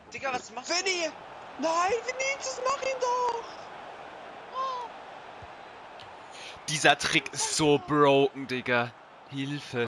Digga, was machst du? Vinny! Nein, Vinicius, mach ihn doch! Dieser Trick ist so broken, Digga. Hilfe.